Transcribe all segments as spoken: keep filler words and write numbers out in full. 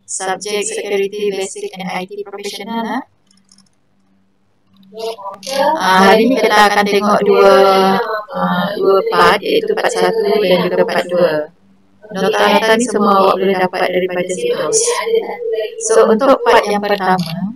Subject Security Basic and I T Professional. Ha? Uh, hari ini kita akan tengok dua uh, dua part, iaitu part satu dan juga part dua. Nota-nota ni semua awak boleh dapat daripada situs. So untuk part yang pertama,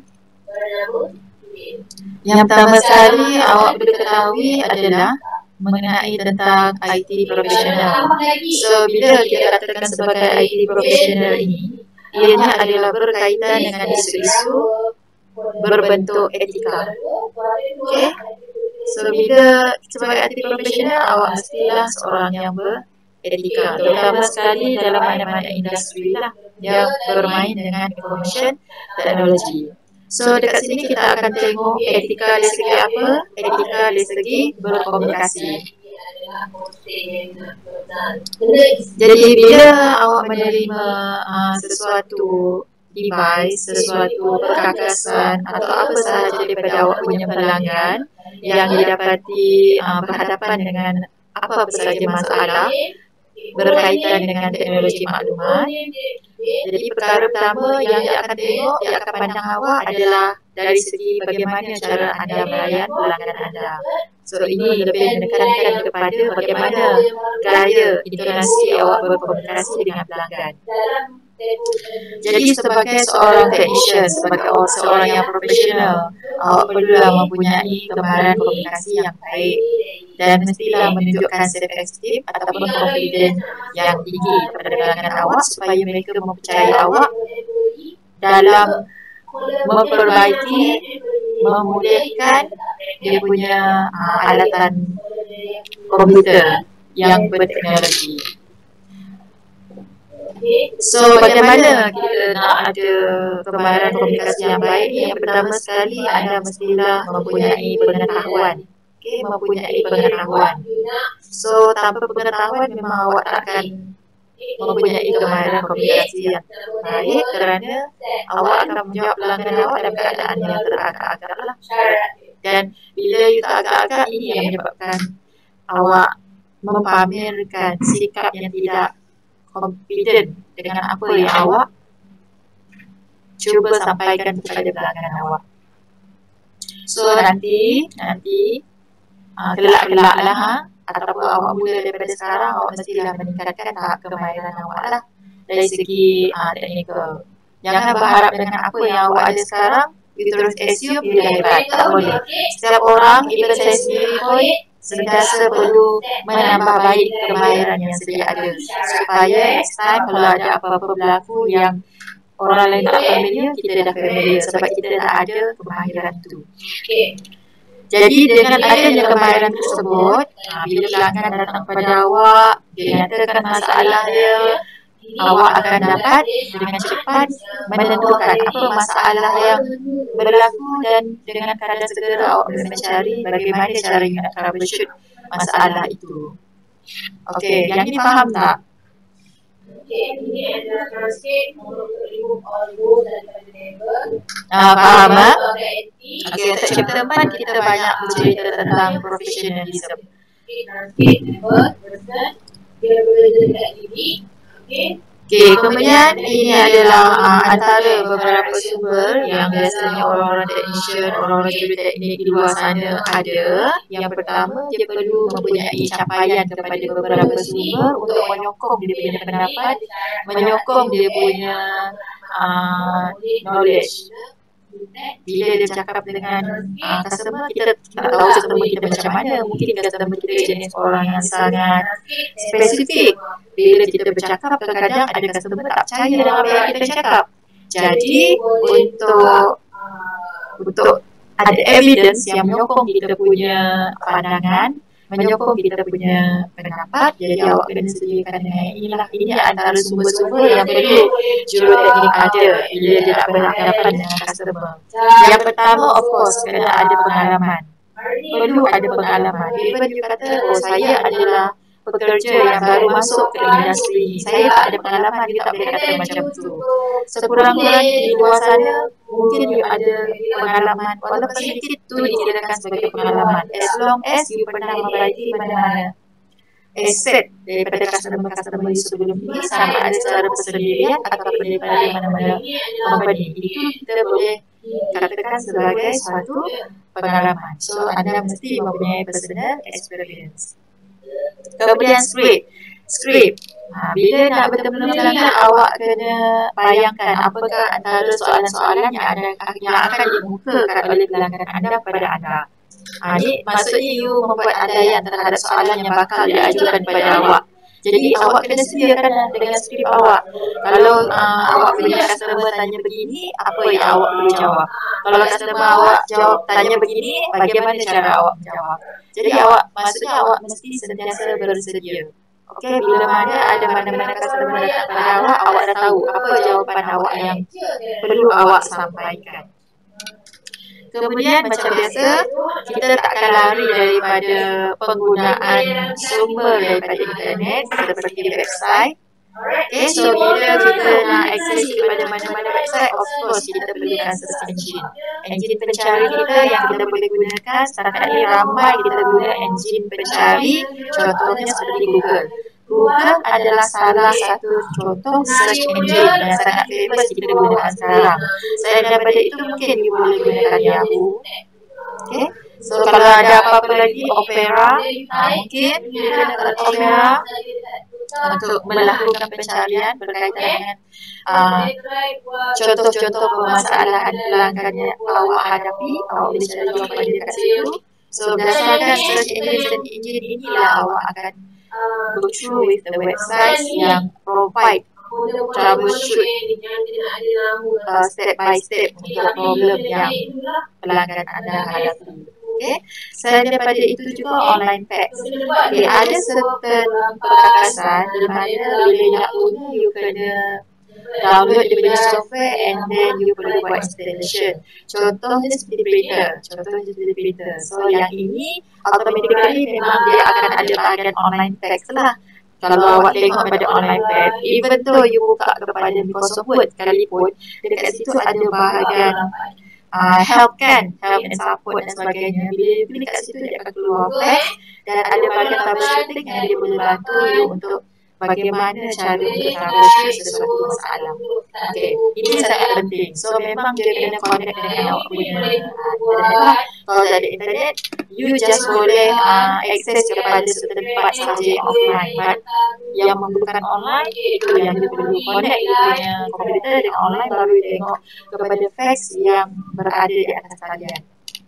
yang pertama sekali awak perlu ketahui adalah mengenai tentang I T Professional. So bila kita katakan sebagai I T Professional ini, ianya adalah berkaitan dengan isu-isu berbentuk etika. Okay? So bila sebagai I T Professional, awak mestilah seorang yang beretika, terutama sekali dalam mana-mana industri lah yang bermain dengan information teknologi. So dekat sini kita akan tengok etika dari segi apa? Etika dari segi berkomunikasi. Jadi bila awak menerima uh, sesuatu device, sesuatu perkakasan atau apa sahaja daripada awak punya pelanggan yang didapati uh, berhadapan dengan apa sahaja masalah berkaitan dengan teknologi maklumat, jadi perkara pertama yang dia akan tengok, dia akan pandang awak adalah dari segi bagaimana cara anda melayan pelanggan anda. So ini lebih menekankan kepada bagaimana gaya intonasi awak berkomunikasi dengan pelanggan. Jadi sebagai seorang technician, sebagai seorang yang profesional, awak perlulah mempunyai kemahiran komunikasi yang baik dan mestilah menunjukkan self-esteem ataupun confidence yang tinggi kepada pelanggan awak supaya mereka mempercayai awak dalam memperbaiki, memulihkan dia punya uh, alatan komputer yang berteknologi. So bagaimana kita nak ada kemahiran komunikasi yang baik ni? Yang pertama sekali, anda mestilah mempunyai pengetahuan. Okay, mempunyai pengetahuan. So tanpa pengetahuan memang awak tak akan mempunyai kemahiran komunikasi yang baik, kerana awak akan menjawab pelanggan awak dalam keadaan yang teragak-agak lah. Dan bila you tak agak-agak, ini yang menyebabkan awak mempamerkan sikap yang tidak confident dengan apa yang awak cuba sampaikan kepada pelanggan awak. So nanti, nanti uh, kelak-kelak lah ha, ataupun awak mula daripada sekarang, awak mestilah meningkatkan tahap kemahiran awak lah dari segi uh, teknikal. Jangan berharap dengan apa yang awak ada sekarang, you terus assume you dah hebat. Tak boleh. Setiap orang, even saya sendiri pun, sentiasa perlu menambah baik kemahiran yang sedia ada, supaya next time kalau ada apa-apa berlaku yang orang lain tak familiar, kita dah familiar sebab kita dah ada kemahiran tu. Jadi dengan adanya kemahiran tersebut, bila pelanggan datang kepada awak, dia nyatakan masalah dia, awak akan dapat dengan cepat menentukan apa masalah yang berlaku dan dengan keadaan segera awak boleh mencari bagaimana cara nak troubleshoot masalah itu. Okey, yang ini faham tak? Okey, ini adalah translate untuk remove all rules daripada label. Ah, faham tak? Okey, untuk chapter empat kita banyak bercerita tentang professionalism. Okey, translate label, person, dia boleh dekat ini. Okey. Okey, kemudian ini adalah uh, antara beberapa sumber yang biasanya orang-orang technician, orang-orang juruteknik di luar sana ada. Yang pertama, dia perlu mempunyai capaian kepada beberapa sumber untuk menyokong dia punya pendapat, menyokong dia punya uh, knowledge. Bila dia cakap dengan uh, customer, kita tak tahu customer kita macam mana. Mungkin customer kita jenis orang yang sangat spesifik. Bila kita bercakap, kadang-kadang ada customer tak percaya dengan apa yang kita cakap. Jadi untuk untuk ada evidence yang menyokong kita punya pandangan, menyokong kita punya pendapat, jadi awak kena sediakan dengan inilah. Ini antara sumber-sumber yang perlu juruteknik ada bila dia nak berhadapan dengan customer. Yang pertama, of course, kena ada pengalaman. Perlu ada pengalaman. Even you kata, oh saya adalah pekerja yang baru masuk ke industri, saya tak ada pengalaman, you tak boleh kata macam tu. Sekurang-kurangnya di luar sana, mungkin you ada pengalaman, walaupun sedikit tu dikirakan sebagai pengalaman. As long as you pernah memperbaiki mana-mana aset daripada customer-customer sebelum ini, sama ada secara persendirian ataupun daripada mana-mana company. Itu kita boleh katakan sebagai suatu pengalaman. So, anda mesti mempunyai personal experience. Kemudian script. Script. Ha, bila nak betul-betul melanggar, awak kena bayangkan apakah antara soalan-soalan yang, ada, yang akan dimukakan oleh pelanggan anda kepada anda. Ha, ini maksudnya you membuat andaian terhadap soalan yang bakal diajukan kepada awak. Jadi awak kena sediakan dengan skrip awak. Kalau uh, awak punya customer tanya begini, apa yang awak boleh jawab? Kalau customer awak jawab tanya begini, bagaimana cara awak menjawab? Jadi awak, maksudnya awak mesti sentiasa bersedia. Okey, bila mana ada mana-mana customer datang pada awak, awak dah tahu apa jawapan awak yang perlu awak sampaikan. Kemudian macam biasa, kita takkan lari daripada penggunaan sumber daripada internet seperti website. Okay, so bila kita nak akses kepada mana-mana website, of course kita perlukan search engine. Engine pencari kita yang kita boleh gunakan, setakat ini ramai kita guna engine pencari, contohnya seperti Google. Google adalah salah satu contoh search engine yang sangat famous kita gunakan sekarang. Selain daripada itu, mungkin kita boleh gunakan Yahoo. Okay. So kalau ada apa-apa lagi, Opera, nah, mungkin kita gunakan Opera untuk melakukan pencarian berkaitan dengan uh, contoh-contoh permasalahan pelanggan yang awak hadapi, awak boleh cari jawapan dekat situ. So berdasarkan search engine engine inilah awak akan go through with the website yang provide troubleshoot uh, step by step untuk problem yang pelanggan anda hadapi. Okay. Selain daripada itu juga online packs. Okay, ada certain perkakasan di mana bila nak guna, you kena download dia punya software and then you perlu buat installation. Contohnya seperti printer. Contohnya seperti printer. So yang ini automatically memang dia akan ada bahagian online packs lah. Kalau awak tengok pada online pack, even though you buka kepada Microsoft Word sekalipun, dekat situ ada bahagian Uh, help kan, help and support dan sebagainya. Bila you pilih kat situ, dia akan keluar patch dan ada bahagian troubleshooting yang dia boleh bantu you untuk bagaimana cara untuk troubleshoot sesuatu masalah. Okay, ini sangat penting. So memang dia kena connect dengan awak punya uh, internet lah. Kalau tak ada internet, you just boleh uh, access kepada certain part sahaja yang offline. But yang memerlukan online, itu yang dia perlu connect dia punya komputer dengan online, baru dia tengok kepada fax yang berada di atas talian.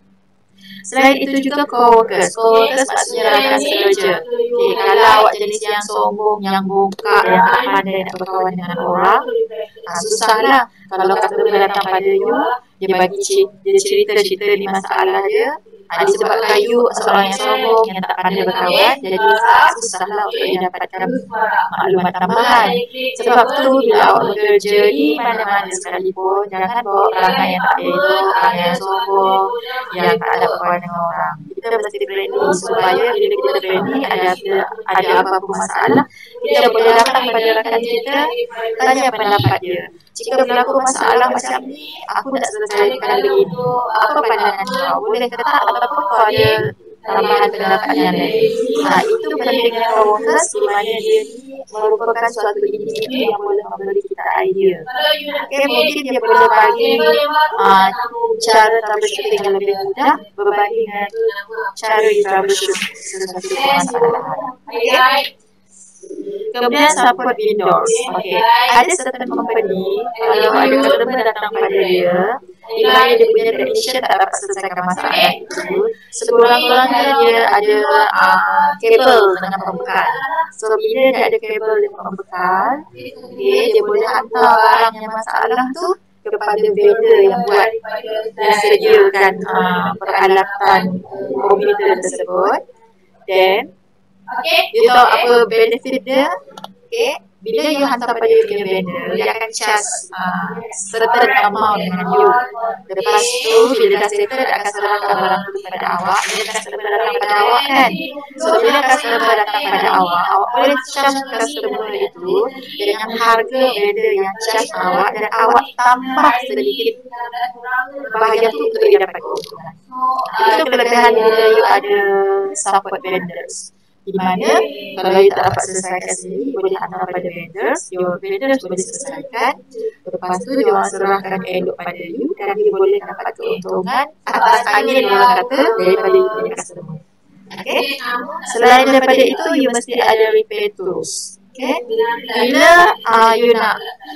Selain itu juga co-workers. Co-workers maksudnya rakan sekerja. Okay, kalau awak jenis yang sombong, yang bongkak, yang tak pandai nak berkawan dengan orang, ah, susahlah. Kalau customer datang pada you, dia bagi cerita, dia cerita-cerita ni masalah dia. Ah, disebabkan you seorang yang sombong, yang tak pandai berkawan, jadi sangat susahlah untuk dia dapatkan maklumat tambahan. Sebab tu bila awak bekerja di mana-mana sekalipun, jangan bawa perangai yang tak elok, perangai yang sombong, yang tak ada berkawan dengan orang. Kita mesti friendly supaya bila kita friendly, ada ada apa-apa masalah, kita boleh datang kepada rakan kita, tanya pendapat dia. Jika berlaku masalah macam ni, aku nak selesaikan begini. Apa pandangan kau? Boleh ke tak? Ataupun kau ada tambahan pendapat yang lain. Ha, itu penting dengan co-workers di mana dia merupakan suatu individu yang boleh memberi kita idea. Okay, mungkin dia boleh bagi uh, cara troubleshooting yang lebih mudah berbanding dengan cara troubleshoot sesuatu permasalahan. Okay. Kemudian support vendors. Okay. Ada certain company, kalau ada customer datang pada dia, di mana dia punya technician tak dapat selesaikan masalah itu, sekurang-kurangnya dia ada uh, kabel dengan pembekal. So bila dia ada kabel dengan pembekal, okay, dia boleh hantar barang yang masalah tu kepada vendor yang buat dan sediakan uh, peralatan komputer tersebut. Dan okay, you tahu apa benefit dia? Okay, bila you hantar pada you punya vendor, dia akan charge uh, certain amount dengan you. Lepas tu, bila dah settle, dia akan serahkan barang tu kepada awak. Bila customer datang pada awak kan. So, bila customer datang pada awak, awak boleh charge customer itu dengan harga vendor yang charge awak dan awak tambah sedikit bahagian tu untuk you dapat keuntungan. Itu kelebihan bila you ada support vendors Di mana kalau you tak dapat selesaikan sendiri, boleh hantar pada vendors, your vendors boleh selesaikan. Lepas tu dia orang serahkan elok pada you dan you boleh dapat keuntungan atas angin orang kata daripada you punya customer. Okay. Selain daripada itu, you mesti ada repair tools. Okay. Bila uh, you nak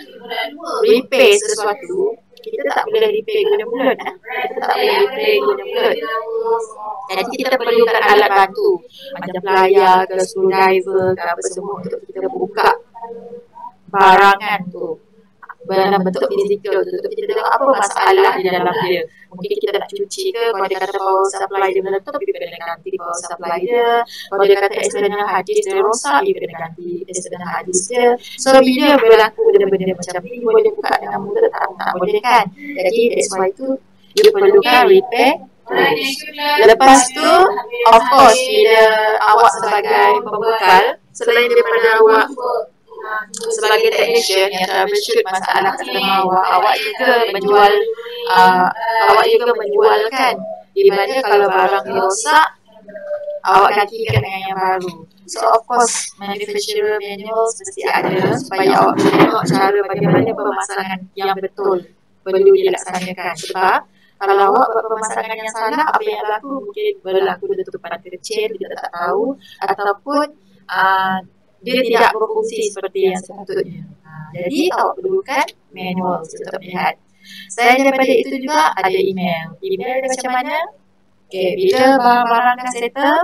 repair sesuatu, kita tak boleh repair guna mulut. Eh? Kita tak boleh repair guna mulut. Jadi kita perlukan alat bantu macam plier ke screwdriver ke apa semua untuk kita buka barangan tu dalam bentuk fizikal tu, untuk kita tengok apa masalah di dalam dia. Mungkin kita nak cuci ke, kalau dia kata power supply dia meletup, you kena ganti power supply dia. Kalau dia kata external hard disk dia rosak, you kena ganti external hard disk dia. So bila berlaku benda-benda macam ni, boleh buka dengan mudah, tak, tak boleh kan. Jadi that's why tu you perlukan repair. Lepas tu, of course, bila awak sebagai pembekal, selain daripada awak sebagai technician yang troubleshoot masalah customer awak, awak juga menjual, uh, awak juga menjualkan. Di mana kalau barang dia rosak, awak gantikan dengan yang baru. So of course, manufacturer manuals mesti ada supaya awak boleh tengok cara bagaimana pemasangan yang betul perlu dilaksanakan. Sebab kalau awak buat pemasangan yang salah, apa yang berlaku mungkin berlaku letupan kecil, kita tak tahu, ataupun uh, dia tidak berfungsi seperti yang sepatutnya. Ha, jadi awak perlukan manual untuk melihat. Selain daripada itu juga ada email. Email dia macam mana? Okay, bila barang-barang dah settle,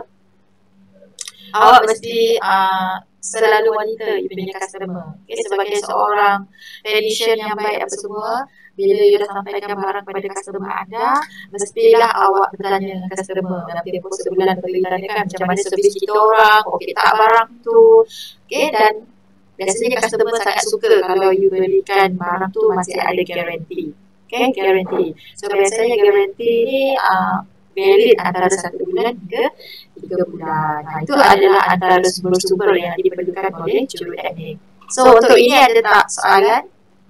awak mesti uh, selalu monitor you punya customer. Okay, sebagai seorang technician yang baik apa semua, bila you dah sampaikan barang kepada customer anda, mestilah awak bertanya dengan customer dalam tempoh sebulan atau ditanyakan macam mana servis kita orang, okey tak barang tu. Okay, dan biasanya customer sangat suka kalau you berikan barang tu masih ada guarantee. Okay, guarantee. So biasanya guarantee ni uh, valid antara satu bulan hingga tiga bulan. Nah, itu adalah antara sumber-sumber yang diperlukan oleh juruteknik. So untuk ini ada tak soalan?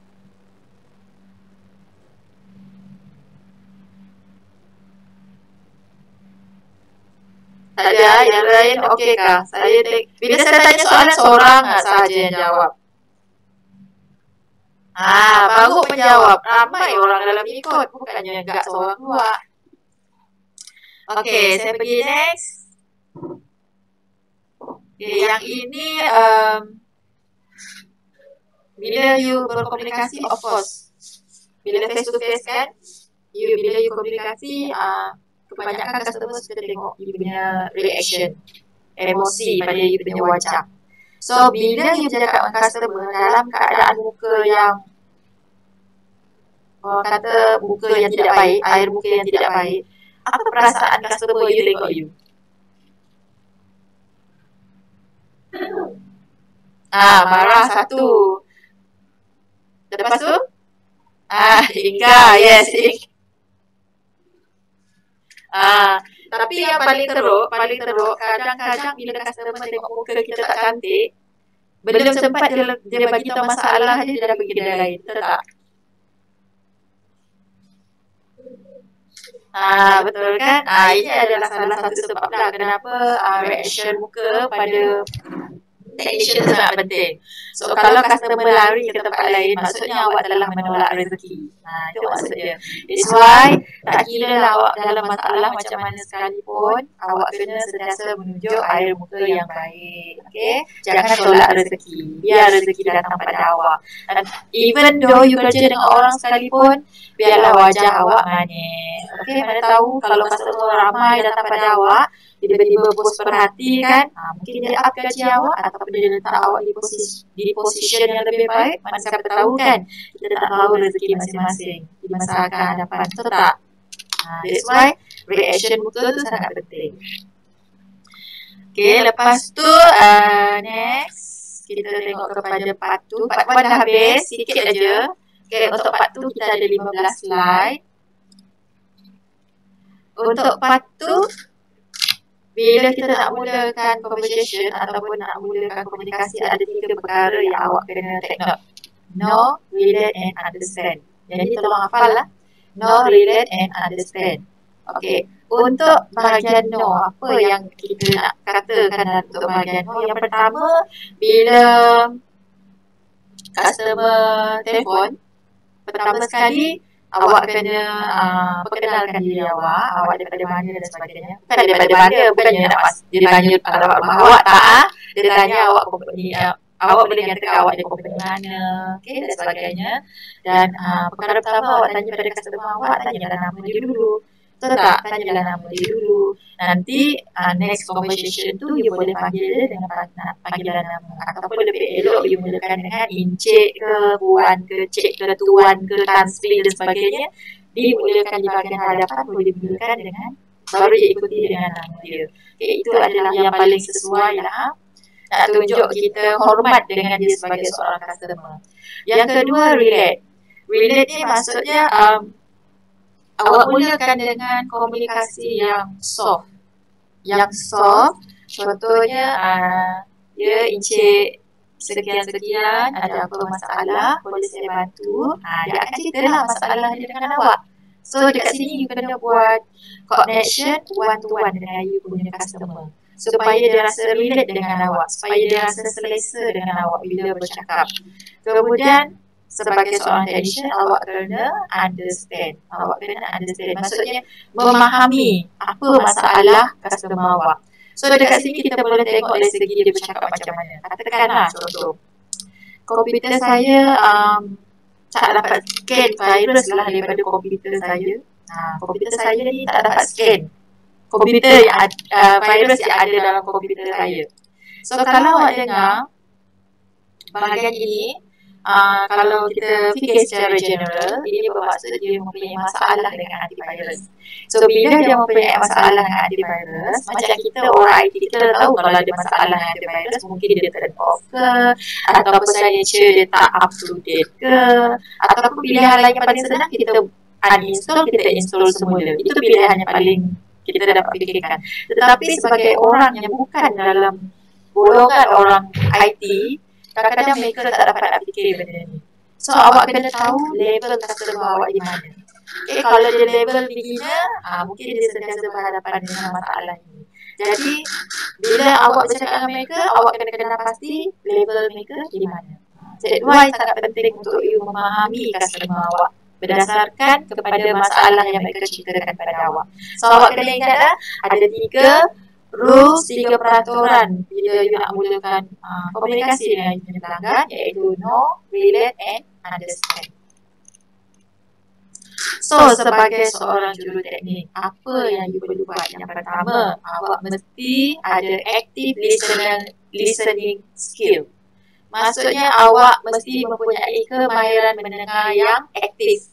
Tak ada, yang lain okey kah? Saya tek, bila saya tanya soalan, seorang sahaja yang jawab. Ah, baru menjawab. Ramai orang dalam ikut, bukannya enggak seorang dua. Okey, saya pergi next. Okay, yang ini um, bila you berkomunikasi, of course, bila face to face kan, you bila you komunikasi, uh, kebanyakan customer suka tengok you punya reaction, emosi pada you punya wajah. So, bila you bercakap dengan customer dalam keadaan muka yang orang kata muka yang tidak baik, air muka yang tidak baik, apa perasaan customer you tengok you? Ah, marah satu. Lepas tu? Ah, ingkar, yes. Ah, tapi yang paling teruk, paling teruk, kadang-kadang bila customer tengok muka kita tak cantik, belum sempat dia, dia bagi tahu masalah je, dia dah pergi dia lain. Betul tak? Ah, betul kan? Ah, ini adalah salah satu sebab lah kenapa ah, reaction muka pada technician sangat penting. So, kalau customer lari ke tempat lain, maksudnya awak telah menolak rezeki. Ha, itu maksudnya. It's why, tak kira lah awak dalam masalah macam mana sekalipun, awak kena sentiasa menunjuk air muka yang baik. Okay? Jangan tolak rezeki. Biar rezeki datang pada awak. Dan even though you kerja dengan orang sekalipun, biarlah wajah awak manis. Okay? Mana tahu kalau customer ramai datang pada awak, tiba-tiba bos perhati kan, ha, mungkin dia up gaji awak ataupun dia letak awak di posisi di position yang lebih baik. Mana siapa tahu kan, kita tak tahu rezeki masing-masing di masa akan hadapan, betul tak? Ha, that's why reaction muka tu sangat penting. Okay, lepas tu uh, next kita tengok kepada part tu. Part one dah habis, sikit aja. Okay, untuk part tu kita ada lima belas slide. Untuk part tu, bila kita nak mulakan conversation ataupun nak mulakan komunikasi, ada tiga perkara yang awak kena take note. Know, relate and understand. Jadi tolong hafal lah. Know, relate and understand. Okey, untuk bahagian no, apa yang kita nak katakan untuk bahagian no? Yang pertama, bila customer telefon, pertama sekali awak kena uh, perkenalkan diri awak, awak daripada mana dan sebagainya. Bukan daripada mana, bukannya nak mas, dia tanya alamat rumah awak, tak ah. Dia tanya awak company, uh, awak boleh nyatakan awak dari company mana, okay, dan sebagainya. Dan uh, perkara pertama awak tanya pada customer awak, tanyalah nama dia dulu. Betul tak? Tanyalah nama dia dulu. Nanti uh, next conversation tu you boleh panggil dia dengan panggilan nama. Ataupun lebih elok you mulakan dengan encik ke, puan ke, cik ke, tuan ke, Tan Sri dan sebagainya. Dimulakan di bahagian hadapan, boleh dimulakan dengan baru diikuti dengan nama dia. Okay, itu adalah yang paling sesuai lah. Nak tunjuk kita hormat dengan dia sebagai seorang customer. Yang kedua, relate. Relate ni maksudnya um, awak mulakan dengan komunikasi yang soft. Yang soft, contohnya uh, ya encik sekian-sekian, ada apa masalah, boleh saya bantu. Uh, dia akan ceritalah masalah dia dengan awak. So dekat sini you kena buat connection one to one dengan you punya customer, supaya dia rasa relate dengan awak, supaya dia rasa selesa dengan awak bila bercakap. Kemudian sebagai seorang technician, awak kena understand. Awak kena understand. Maksudnya memahami apa masalah customer awak. So dekat sini kita boleh tengok dari segi dia bercakap macam mana. Katakanlah contoh, komputer saya um, tak dapat scan virus lah daripada komputer saya. Ha, komputer saya ni tak dapat scan komputer yang uh, virus yang ada dalam komputer saya. So kalau awak dengar bahagian ini, Uh, kalau kita fikir secara general, ini bermaksud dia mempunyai masalah dengan antivirus. So bila dia mempunyai masalah dengan antivirus, macam kita orang I T, kita tahu kalau ada masalah dengan antivirus, mungkin dia turn off ke, ataupun signature dia tak up to date ke, ataupun pilihan lain yang paling senang, kita uninstall, kita install semula. Itu pilihan yang paling kita dapat fikirkan. Tetapi sebagai orang yang bukan dalam golongan orang I T, kadang-kadang mereka tak dapat nak fikir benda ni. So awak kena tahu level customer awak di mana. Okay, kalau dia level beginner, ah, mungkin dia sentiasa berhadapan dengan masalah ini. Jadi bila awak bercakap dengan mereka, awak kena kenal pasti level mereka di mana. That's why sangat penting untuk you memahami customer awak berdasarkan kepada masalah yang mereka ceritakan kepada awak. So awak kena ingat dah, ada tiga rules, tiga peraturan bila you nak mulakan uh, komunikasi dengan you pelanggan, iaitu know, relate and understand. So sebagai seorang juruteknik, apa yang you perlu buat? Yang pertama, awak mesti ada active listening, listening skill. Maksudnya awak mesti mempunyai kemahiran mendengar yang aktif.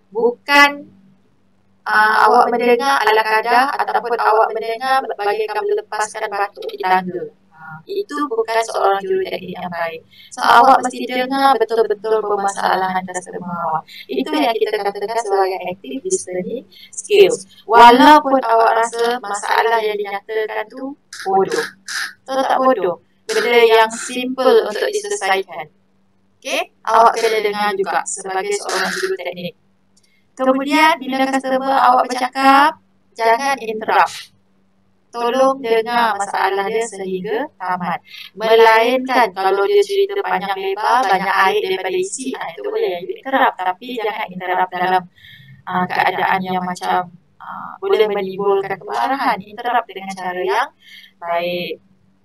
Bukan Uh, awak mendengar ala kadar ataupun awak mendengar bagaikan melepaskan batuk di tangga. Uh, itu bukan seorang juruteknik yang baik. So awak mesti dengar betul-betul permasalahan customer awak. Itu yang kita katakan sebagai active listening skills. Walaupun awak rasa masalah yang dinyatakan tu bodoh. Betul tak bodoh? Benda yang simple untuk diselesaikan. Okay? Awak kena dengar juga sebagai seorang juruteknik. Kemudian bila customer awak bercakap, jangan interrupt. Tolong dengar masalah dia sehingga tamat. Melainkan kalau dia cerita panjang lebar, banyak air daripada isi, nah, itu boleh interrupt. Tapi jangan interrupt dalam uh, keadaan yang macam uh, boleh menimbulkan kemarahan. Interrupt dengan cara yang baik.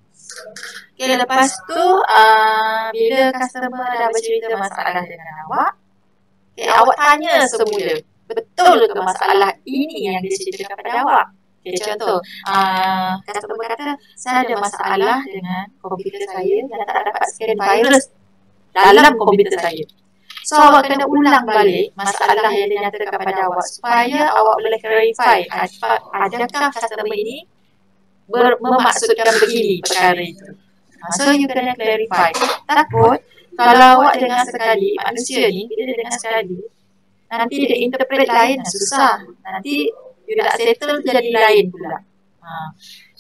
Okay, lepas tu uh, bila customer dah bercerita masalah dengan awak, okay, awak tanya semula, betul ke masalah ini yang dia ceritakan kepada awak? Okay, contoh, uh, customer kata, saya ada masalah dengan komputer saya yang tak dapat scan virus dalam komputer saya. So, awak kena ulang balik masalah yang dia nyatakan kepada awak supaya awak boleh clarify adakah customer ini ber- memaksudkan begini perkara itu. Uh, so, you kena clarify. Takut kalau awak dengar sekali, manusia ni bila dia dengar sekali, nanti dia interpret lain, susah. Nanti you nak settle jadi lain pula. Ha.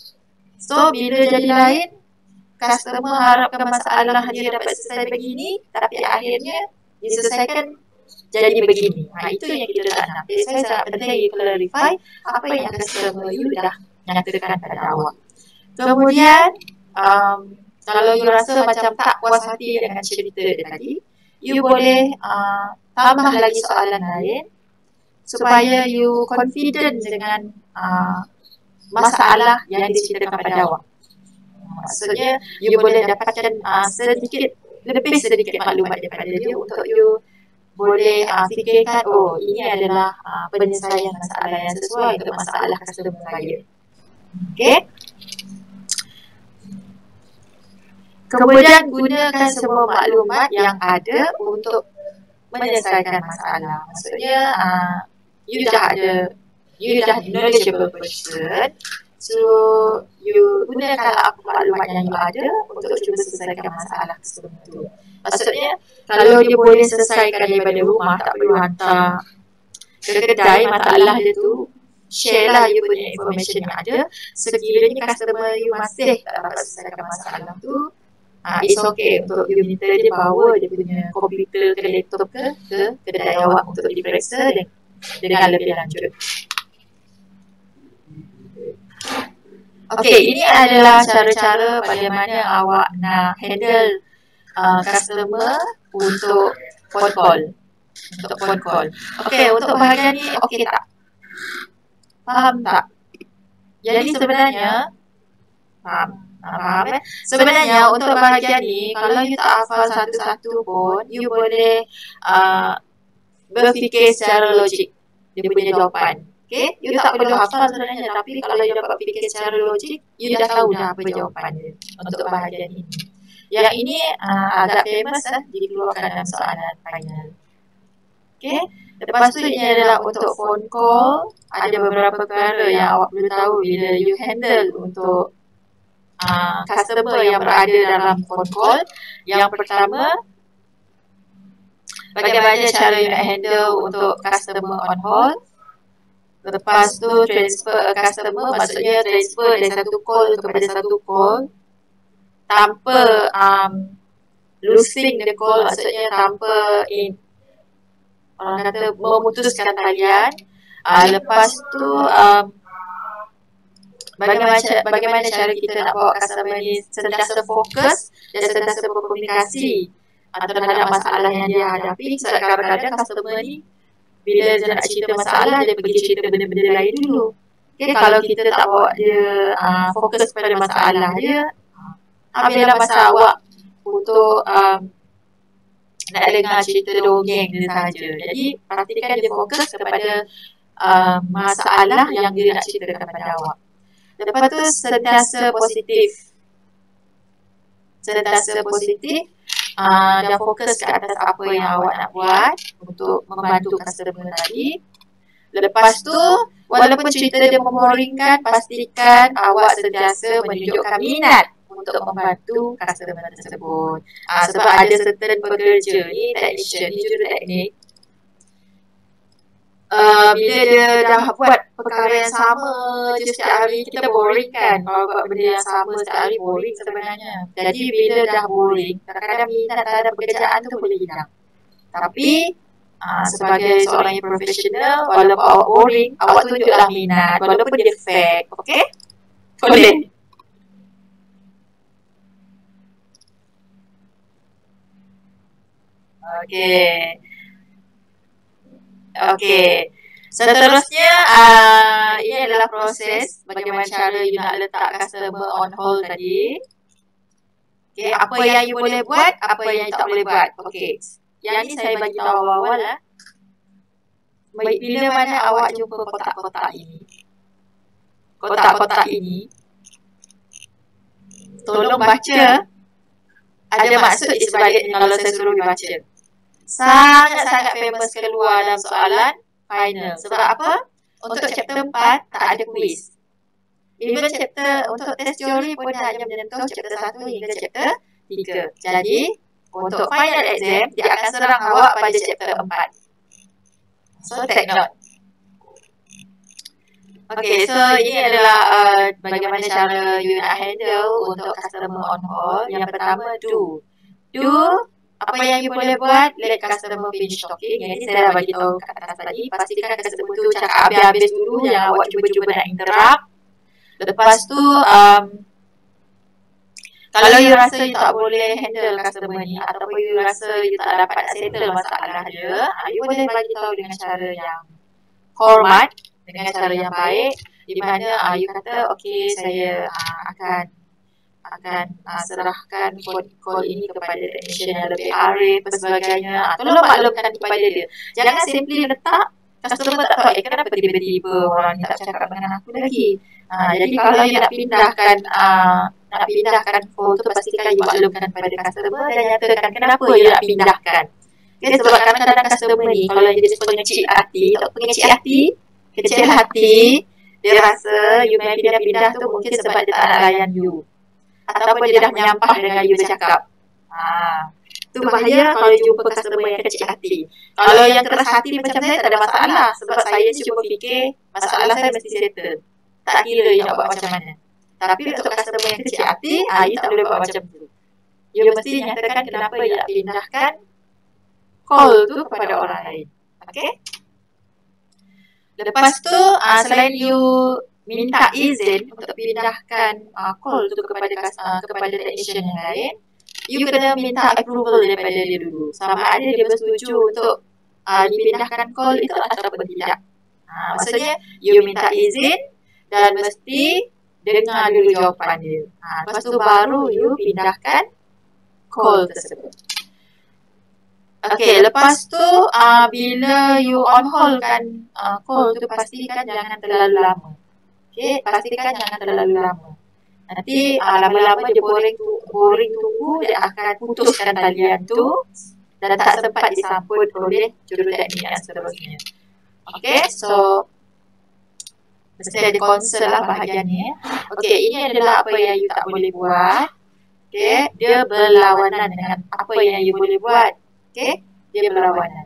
So bila jadi lain, customer harapkan masalah dia dapat selesai begini, tapi akhirnya diselesaikan jadi begini. Ha, itu yang kita tak nak. Jadi saya sangat penting you clarify apa yang customer you dah nyatakan pada awak. Kemudian, um, kalau you rasa macam tak puas hati dengan cerita dia tadi, you boleh uh, tambah lagi soalan lain supaya you confident dengan uh, masalah yang diceritakan pada awak. Maksudnya, you boleh dapatkan uh, sedikit, lebih sedikit maklumat daripada dia untuk you boleh uh, fikirkan, oh ini adalah uh, penyelesaian masalah yang sesuai untuk masalah customer saya. Okay? Kemudian gunakan semua maklumat yang ada untuk menyelesaikan masalah. Maksudnya, uh, you dah ada, you dah knowledgeable person, so you gunakan apa maklumat yang you ada untuk cuba selesaikan masalah customer tu. Maksudnya, kalau dia boleh selesaikan daripada rumah, tak perlu hantar ke kedai masalah dia tu, share lah you punya information yang ada. Sekiranya customer you masih tak dapat selesaikan masalah tu, uh, it's okay untuk you minta dia bawa dia punya komputer ke laptop ke ke kedai awak untuk diperiksa dengan lebih lanjut. Okey, ini adalah cara-cara bagaimana awak nak handle uh, customer untuk phone call. Untuk phone call. Okey, untuk bahagian ni okey tak? Faham tak? Jadi sebenarnya, faham? Faham eh? Sebenarnya untuk bahagian ni, kalau you tak hafal satu-satu pun, you boleh uh, berfikir secara logik dia punya jawapan. Okay? You tak perlu hafal sebenarnya, tapi kalau you dapat fikir secara logik, you dah tahu dah apa jawapan dia untuk bahagian ini. Yang ini uh, agak famous lah, dikeluarkan dalam soalan final. Okay? Lepas tu ini adalah untuk phone call. Ada beberapa perkara yang awak perlu tahu bila you handle untuk uh, customer yang berada dalam phone call. Yang pertama, bagaimana cara you nak handle untuk customer on hold. Lepas tu transfer a customer, maksudnya transfer dari satu call kepada satu call tanpa um, losing the call, maksudnya tanpa in, orang kata memutuskan talian. Uh, lepas tu um, bagaimana, bagaimana cara kita nak bawa customer ni sentiasa fokus dan sentiasa berkomunikasi uh, terhadap masalah yang dia hadapi. Sebab kadang-kadang customer ni bila dia nak cerita masalah, dia pergi cerita benda-benda lain dulu. Okay, kalau kita tak bawa dia uh, fokus pada masalah dia, ambillah masa awak untuk um, nak dengar cerita dongeng dia sahaja. Jadi, pastikan dia fokus kepada uh, masalah yang dia nak ceritakan kepada awak. Lepas tu, sentiasa positif. Sentiasa positif. Uh, dan fokus ke atas apa yang awak nak buat untuk membantu customer tadi. Lepas tu, walaupun cerita dia memoringkan, pastikan awak sentiasa menunjukkan minat untuk membantu customer tersebut. Uh, sebab ada certain pekerja ni, technician ni, juruteknik, Uh, bila dia dah buat perkara yang sama je setiap hari, kita boring kan. Kalau buat benda yang sama setiap hari, boring sebenarnya. Jadi bila dah boring, kadang-kadang minat terhadap pekerjaan tu boleh hilang. Tapi uh, sebagai seorang yang profesional, walaupun awak boring, awak tunjuklah minat, walaupun dia fake. Okay? Boleh? Okay. Okey. Seterusnya, uh, ini adalah proses bagaimana cara you nak letak customer on hold tadi. Okey, apa yang you boleh buat, apa yang you tak boleh buat. Okey. Yang ni saya bagi tahu awal-awal lah. Bila mana awak jumpa kotak-kotak ini. Kotak-kotak ini. Tolong baca. Ada maksud di sebaliknya kalau saya suruh you baca. Sangat-sangat famous keluar dalam soalan final. Sebab apa? Untuk chapter empat tak ada quiz. Even chapter untuk test teori pun hanya menyentuh chapter satu hingga chapter tiga. Jadi, untuk final exam, dia akan serang awak pada chapter empat. So, take note. Okay, so ini adalah uh, bagaimana cara you nak handle untuk customer on hold. Yang pertama, do. Do apa yang you boleh buat, let customer finish talking. Yang ni saya dah bagi tahu kat atas tadi. Pastikan customer tu cakap habis-habis dulu, jangan awak cuba-cuba nak interrupt. Lepas tu, um, kalau you rasa you tak boleh handle customer ni, ataupun you rasa you tak dapat nak settle masalah dia, you boleh bagi tahu dengan cara yang hormat, dengan cara yang baik, di mana uh, you kata, okay, saya uh, akan akan uh, serahkan call ini kepada technician yang lebih arif dan sebagainya. Uh, tolong maklumkan kepada dia. Jangan simply letak, customer tak tahu, eh kenapa tiba-tiba orang ni tak cakap dengan aku lagi. Uh, jadi kalau you nak pindahkan uh, nak pindahkan call tu, pastikan you maklumkan kepada customer dan nyatakan kenapa you nak pindahkan. Okay, sebab kadang-kadang customer ni kalau dia jenis pengecil hati, tak pengecil hati, kecil hati, dia rasa you maybe dia pindah tu mungkin sebab dia tak nak layan you. Ataupun dia dah menyampah dengan you cakap. Ha, tu bahaya kalau jumpa customer yang kecil hati. Kalau yang keras hati macam saya tak ada masalah. Sebab saya cuma fikir masalah saya mesti settle. Tak kira you nak buat macam mana. Tapi untuk customer yang kecil hati, ha, you tak boleh buat macam tu. You mesti nyatakan kenapa you nak pindahkan call tu kepada orang lain. Okay? Lepas tu, uh, selain you minta izin untuk pindahkan uh, call tu kepada uh, kepada technician yang lain, you kena minta approval daripada dia dulu. Sama ada dia bersetuju untuk uh, dipindahkan call itu ataupun tidak. Uh, maksudnya, you minta izin dan mesti dengar dulu jawapan dia. Uh, lepas tu baru you pindahkan call tersebut. Okay, lepas tu uh, bila you on hold kan uh, call tu, pastikan jangan terlalu lama. Okay, pastikan jangan terlalu lama. Nanti uh, lama-lama dia boring, tu, boring tunggu, dia akan putuskan talian tu dan tak sempat disambut oleh juruteknik yang seterusnya. Okay, so mesti ada concern lah bahagian ni. Okay, ini adalah apa yang you tak boleh buat. Okay, dia berlawanan dengan apa yang you boleh buat. Okay, dia berlawanan.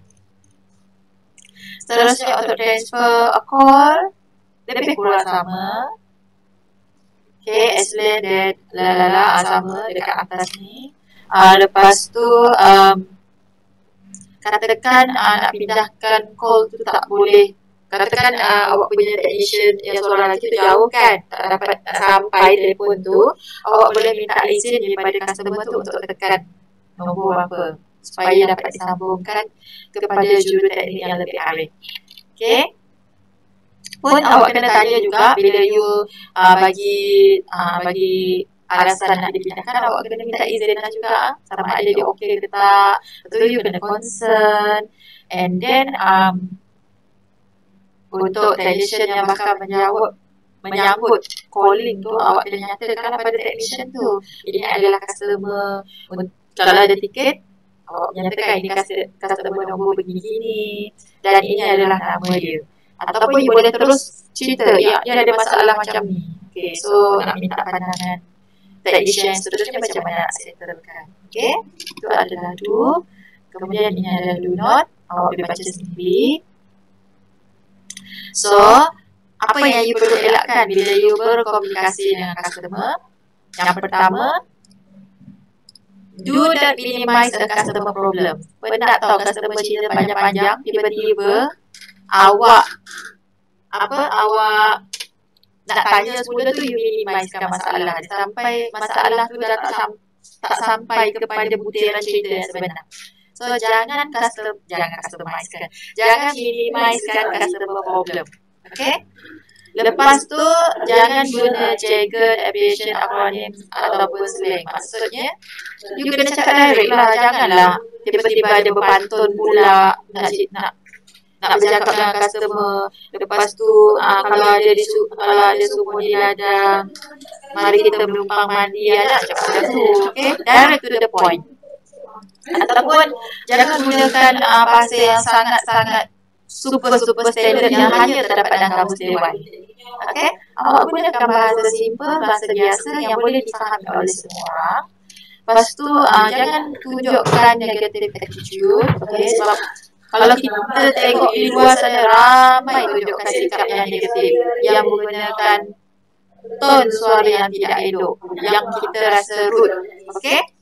Seterusnya untuk transfer a call, lebih kurang sama. Okay, explain that lalala sama dekat atas ni. Uh, lepas tu, um, katakan uh, nak pindahkan call tu tak boleh. Katakan uh, awak punya technician yang seorang lagi tu jauh kan, tak dapat tak sampai telefon tu, awak boleh minta izin daripada customer tu untuk tekan nombor apa, supaya dapat disambungkan kepada juruteknik yang lebih arif. Okay. Pun awak kena tanya juga bila you uh, bagi uh, bagi alasan nak dipindahkan, awak kena minta izin juga sama ada dia okey ke tak. Betul, you kena concern. And then um, untuk technician yang bakal menjawab menyambut calling tu, awak kena nyatakan pada technician tu, ini adalah customer. Kalau ada tiket, awak nyatakan ini customer nombor begini dan ini adalah nama dia. Ataupun you boleh terus cerita, ya, dia ada masalah macam ni. Okay, so nak minta pandangan technician seterusnya macam mana nak settlekan. Okay, itu adalah do. Kemudian ini adalah do not. Awak boleh baca sendiri. So, apa yang you perlu elakkan bila you berkomunikasi dengan customer? Yang pertama, do not minimize a customer problem. Pernah tahu customer cerita panjang-panjang, tiba-tiba awak apa awak nak tanya semula tu, you minimizekan masalah sampai masalah tu dah tak, sam, tak sampai kepada butiran cerita yang sebenar. So jangan custom jangan customizekan, jangan minimizekan customer problem. Okay? Lepas tu jangan guna jargon, abbreviation, akronim ataupun slang. Maksudnya you kena cakap direct lah, janganlah tiba-tiba ada berpantun pula nak nak nak bercakap dengan customer. Lepas tu uh, kalau ada di kalau ada sumur di ladang, mari kita menumpang mandi, ada cakap macam tu. Okay, direct to the point. Ataupun jangan gunakan uh, bahasa yang sangat-sangat super-super standard yang hanya terdapat dalam kamus dewan. Okay, awak gunakan bahasa simple, bahasa biasa yang boleh difahami oleh semua orang. Lepas tu uh, jangan tunjukkan negative attitude. Okay, sebab kalau kita tengok di luar sana ramai tunjukkan sikap yang negatif, yang menggunakan ton suara yang tidak elok, yang kita rasa rude. Okay?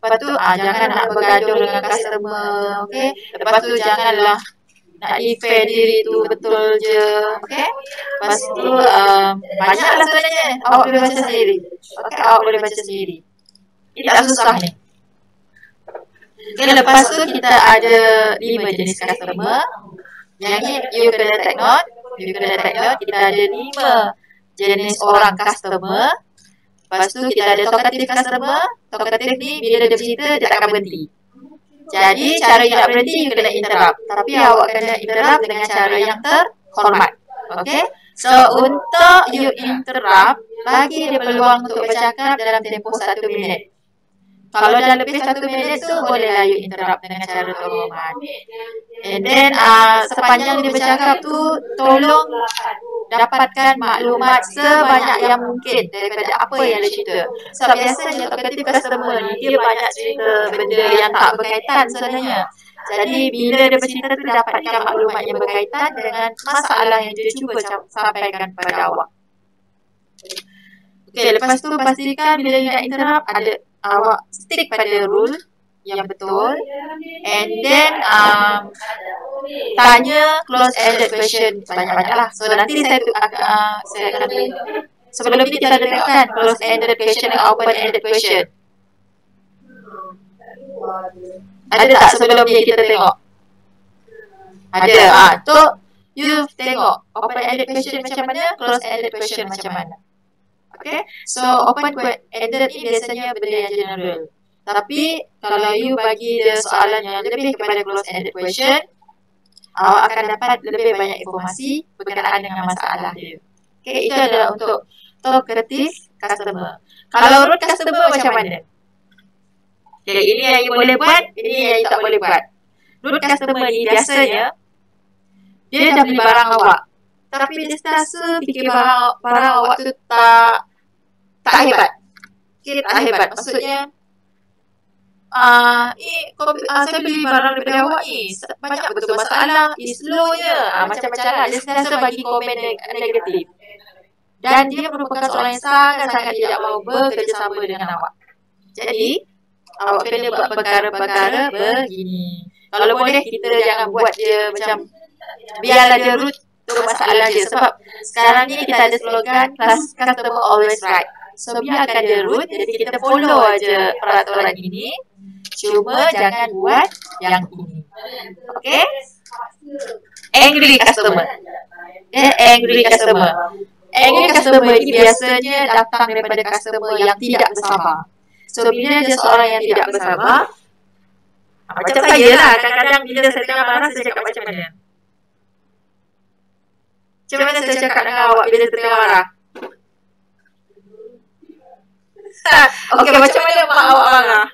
Lepas tu ah, jangan nak bergaduh dengan customer, okey. Lepas tu janganlah nak defend diri tu betul je, okey. Lepas tu um, banyaklah sebenarnya awak boleh baca sendiri. Okey, awak boleh baca sendiri. Ini tak susah ni. Okay, lepas tu kita ada lima jenis customer. Yang ni you kena take note. You kena take note. Kita ada lima jenis orang customer. Lepas tu kita ada talkative customer. Talkative ni bila dia bercerita dia tak akan berhenti. Jadi cara you nak berhenti you kena interrupt. Tapi awak kena interrupt dengan cara yang terhormat. Okay. So untuk you interrupt, bagi dia peluang untuk bercakap dalam tempoh satu minit. Kalau dah lebih satu minit tu bolehlah you interrupt dengan cara terhormat. And then uh, sepanjang dia bercakap tu tolong dapatkan maklumat sebanyak yang mungkin daripada apa yang dia cerita. Sebab biasanya talkative customer ni dia banyak cerita benda yang tak berkaitan sebenarnya. Jadi bila dia bercerita tu dapatkan maklumat yang berkaitan dengan masalah yang dia cuba sampaikan kepada awak. Okay, lepas tu pastikan bila you nak interrupt ada awak stick pada rule yang betul, and then um, tanya close-ended question banyak-banyak lah. So nanti saya uh, saya akan sebelum ni kita ada tengokkan close-ended question dan open-ended question. Ada tak sebelum ni kita tengok? Ada. Ah, tu you tengok open-ended question macam mana, close-ended question macam mana. Okay, so open-ended ni biasanya benda yang general. Tapi kalau you bagi dia soalan yang lebih kepada close-ended question, awak akan dapat lebih banyak informasi berkenaan dengan masalah dia. Okay, itu adalah untuk talkative customer. Kalau rude customer macam mana? Okay, ini yang you boleh buat, ini yang you tak boleh buat. Rude customer ni biasanya dia dah beli barang awak, tapi dia rasa fikir barang, barang awak tu tak tak hebat. Okay, tak hebat. Maksudnya, uh, eh, kopi, uh, saya beli barang daripada awak ni, banyak betul masalah, eh, slow je. Uh, macam-macam lah. Dia sentiasa bagi komen negatif. Dan dia merupakan seorang yang sangat-sangat tidak mahu bekerjasama dengan awak. Jadi, awak kena buat perkara-perkara begini. Kalau boleh, kita jangan buat dia macam, biarlah dia root tu masalah dia. Sebab sekarang ni kita ada slogan, customer always right. So biarkan dia root, jadi kita follow aja peraturan ini. Cuma jangan buat yang ini. Okay? Angry customer. Eh, angry customer. Angry customer ini biasanya datang daripada customer yang tidak bersabar. So bila dia seorang yang tidak bersabar, macam saya lah, kadang-kadang bila saya tengah marah, saya cakap macam mana? Macam mana saya cakap dengan awak bila saya tengah marah? Okey, okay, macam mana mak awak marah?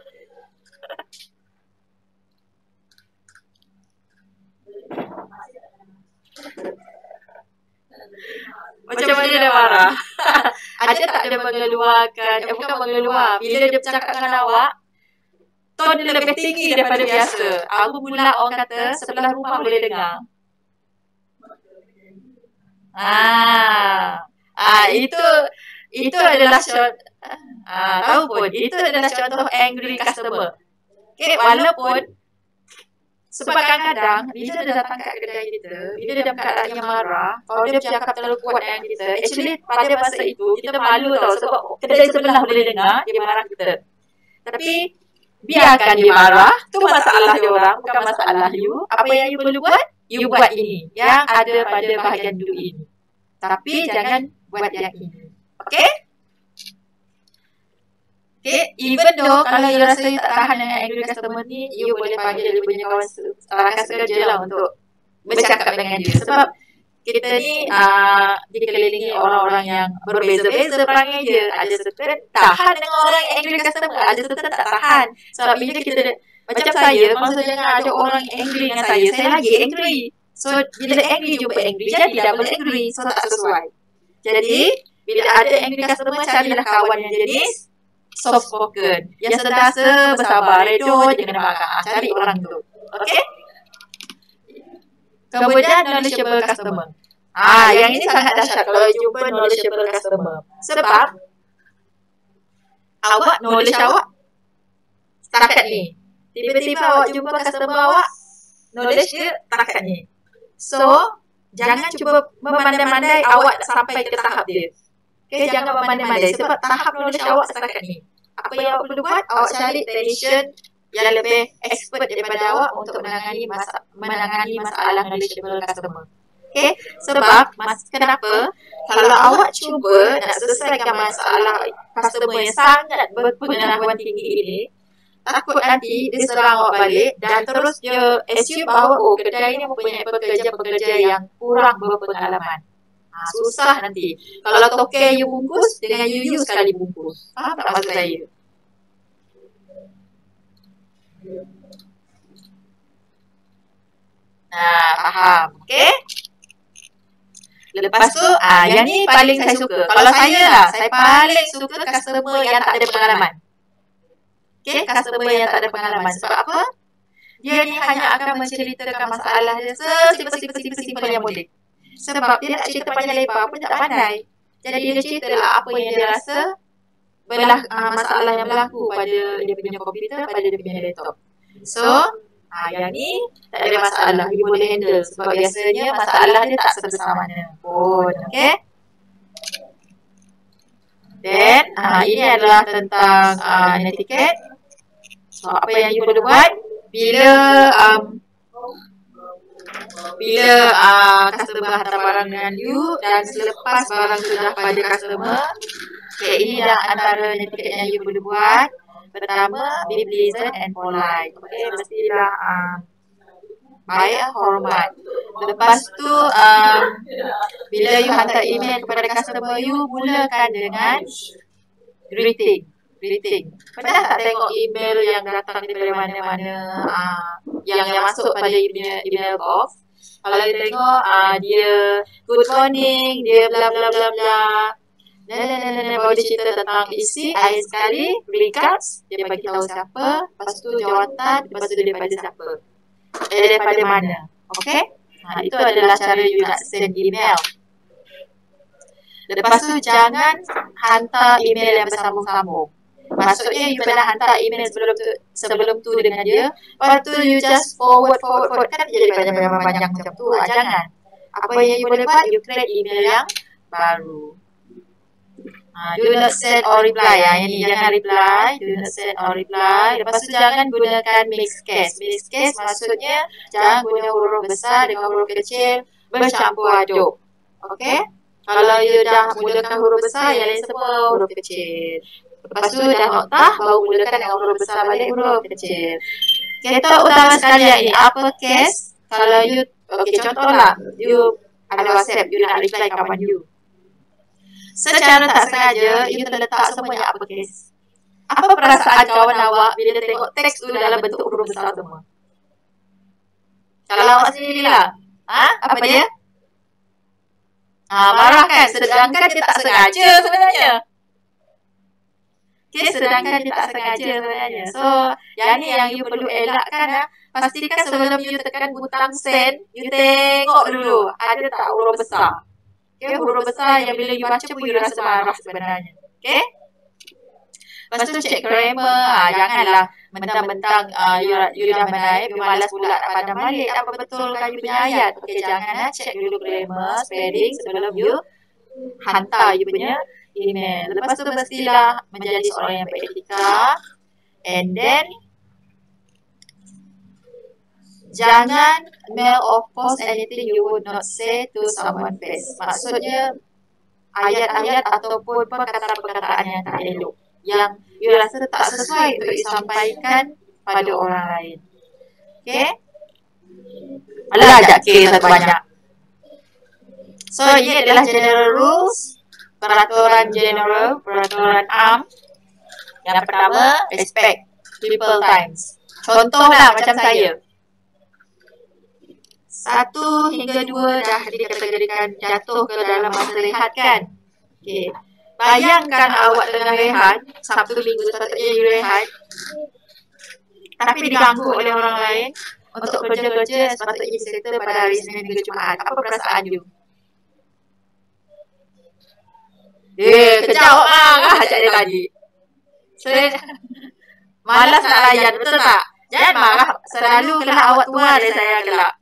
Macam mana dia marah? Ada tak dia mengeluarkan, eh bukan mengeluar, bila dia bercakap dengan awak, tone dia lebih tinggi daripada biasa. Aku pula orang kata sebelah rumah boleh dengar. Ah, ah itu itu adalah contoh. Ah, tahu pun itu adalah contoh angry customer. Okay, walaupun sebab kadang-kadang bila dia datang kat kedai kita, bila dia dalam keadaan yang marah, kalau dia bercakap terlalu kuat dengan kita, actually pada masa itu kita malu tau sebab kedai sebelah boleh dengar dia marah kita. Tapi biarkan dia marah, tu masalah dia orang, bukan masalah you. Apa yang you perlu buat? You buat ini yang ada pada bahagian dulu ini. Tapi jangan buat yang ini. Okay? Okay, even though kalau you rasa you tak tahan dengan angry customer ni, you boleh panggil you punya kawan rakan sekerja lah untuk bercakap dengan dia. Sebab kita ni uh, dikelilingi orang-orang yang berbeza-beza perangai dia. Ada certain tahan dengan orang angry customer, ada certain tak tahan. Sebab bila kita, macam saya, maksudnya jangan ada orang angry dengan saya, saya lagi angry. So bila angry jumpa angry, jadi double angry. So tak sesuai. Jadi bila ada angry customer, carilah kawan yang jenis soft spoken, yang sentiasa bersabar, redo je kena marah. Cari orang tu. Okay? Kemudian knowledgeable customer. Ah, yang ini sangat dahsyat kalau jumpa knowledgeable customer. Sebab awak knowledge awak setakat ni. Tiba-tiba awak jumpa customer awak, knowledge dia setakat ni. So, jangan cuba memandai-mandai awak sampai ke tahap dia. Okay, jangan memandai-mandai sebab tahap knowledge awak setakat ni. Apa yang awak perlu buat? Awak cari technician yang lebih expert daripada awak untuk menangani masa, menangani masalah knowledgeable customer. Okay, sebab mas, kenapa? Kalau awak cuba nak selesaikan masalah customer yang sangat berpengetahuan tinggi ini, takut nanti dia serang awak balik dan terus dia assume bahawa oh, kedai ni mempunyai pekerja-pekerja yang kurang berpengalaman. Ha, susah nanti. Kalau token you bungkus dengan you use sekali bungkus. Faham tak maksud saya? Nah, faham. Okay? Lepas tu, ah, yang ni paling saya suka. Kalau saya lah, saya paling suka customer yang tak ada pengalaman. Okay, customer yang tak ada pengalaman. Sebab apa? Dia ni hanya akan menceritakan masalah dia sesimpel-simpel yang boleh. Sebab dia nak cerita panjang lebar pun tak pandai. Jadi dia ceritalah apa yang dia rasa belah, uh, masalah yang berlaku pada dia punya komputer, pada dia punya laptop. So, uh, yang ni tak ada masalah. Dia boleh handle. Sebab biasanya masalah dia tak sebesar mana pun. Okay? Then, uh, ini adalah tentang uh, netiquette. So, apa yang you perlu buat? Bila um, Bila uh, customer hantar barang dengan you dan selepas barang sudah pada customer, okay, ini adalah antara netiquette yang you perlu buat. Pertama, be pleasant and polite. Okay, mestilah uh, baik, hormat. Lepas tu, um, bila you hantar email kepada customer you, mulakan dengan greeting. Greeting. Pernah tak tengok email yang datang dari mana-mana, uh, yang yang masuk pada email, email box? Kalau dia tengok, uh, dia good morning, dia bla bla bla bla, dan dan dan dan baru dia cerita tentang isi, akhir sekali, regards, dia bagi tahu siapa, lepas tu jawatan, lepas tu dia daripada siapa, eh, daripada mana. Okay? Ha, itu adalah cara you nak send email. Lepas tu jangan hantar email yang bersambung-sambung. Maksudnya you pernah hantar email sebelum tu, sebelum tu dengan dia, lepas tu you just forward, forward, forward, kan jadi banyak-banyak macam tu. Ha, jangan. Apa yang you boleh buat, you create email yang baru. Ha, do not send or reply. Ha, yang ni jangan reply, do not send or reply. Lepas tu jangan gunakan mixed case. Mixed case maksudnya jangan guna huruf besar dengan huruf kecil bercampur aduk. Okay? Kalau you dah mulakan huruf besar, yang lain semua huruf kecil. Lepas tu dah noktah, baru mulakan dengan huruf besar balik huruf kecil. Contoh utama sekali yang ni, uppercase. Kalau you, okay, contohlah, you ada WhatsApp, you nak reply kawan you. Secara tak sengaja, you terletak semua yang uppercase. Apa perasaan kawan awak bila tengok teks tu dalam bentuk huruf besar semua? Kalau awak sendirilah, ha? Apa dia? Ha, marah kan? Sedangkan dia tak sengaja sebenarnya. Okay, sedangkan dia tak sengaja sebenarnya. So, yang ni yang you perlu elakkan. Ha? Pastikan sebelum you tekan butang send, you tengok dulu ada tak huruf besar. Okay, huruf besar yang bila you baca pun you rasa marah sebenarnya. Okay? Lepas tu check grammar. Ha, janganlah mentang-mentang uh, you, you dah menaip, you malas pula nak pandang balik apa betul kan you punya ayat. Okay, jangan ha? Check dulu grammar, spelling sebelum you hantar you punya email. Lepas tu mestilah menjadi seorang yang beretika. And then jangan mail or post anything you would not say to someone face. Maksudnya ayat-ayat ataupun perkataan-perkataan yang tak elok, yang you rasa tak sesuai untuk disampaikan pada orang lain. Okay? Alah, ajak K satu banyak. So, ini adalah general rules. Peraturan general, peraturan am. Yang pertama, respect people times. Contohlah macam saya. Satu hingga dua dah dikategorikan jatuh ke dalam masa rehat kan? Okay. Bayangkan awak tengah rehat, Sabtu Minggu sepatutnya you rehat, tapi diganggu oleh orang lain untuk kerja-kerja sepatutnya disettle pada hari Senin hingga Jumaat. Apa perasaan you? Eh, kejap awak marah ajak dia tadi. So, malas nak layan, betul tak? Jangan marah selalu kelak awak tua dari saya kelak.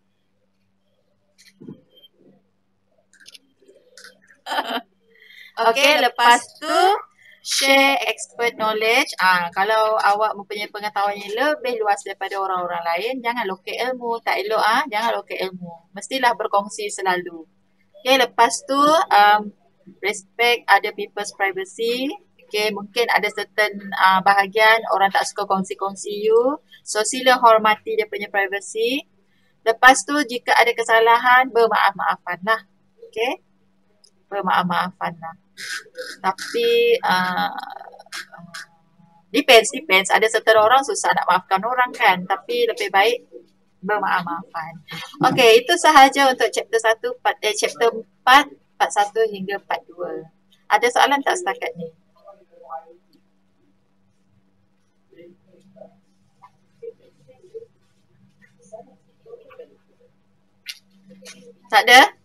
Okey, lepas tu share expert knowledge. Ah, kalau awak mempunyai pengetahuan yang lebih luas daripada orang-orang lain, jangan lokek ilmu. Tak elok ah, jangan lokek ilmu. Mestilah berkongsi selalu. Okey, lepas tu um, respect other people's privacy. Okey, mungkin ada certain uh, bahagian orang tak suka kongsi-kongsi you. So sila hormati dia punya privacy. Lepas tu jika ada kesalahan, bermaaf-maafanlah. Okey? Bermaaf-maafanlah. Tapi uh, depends, depends. Ada certain orang susah nak maafkan orang kan. Tapi lebih baik bermaaf-maafan. Okey, itu sahaja untuk chapter satu, part, eh, chapter empat, part satu hingga part dua. Ada soalan tak setakat ni? Tak ada?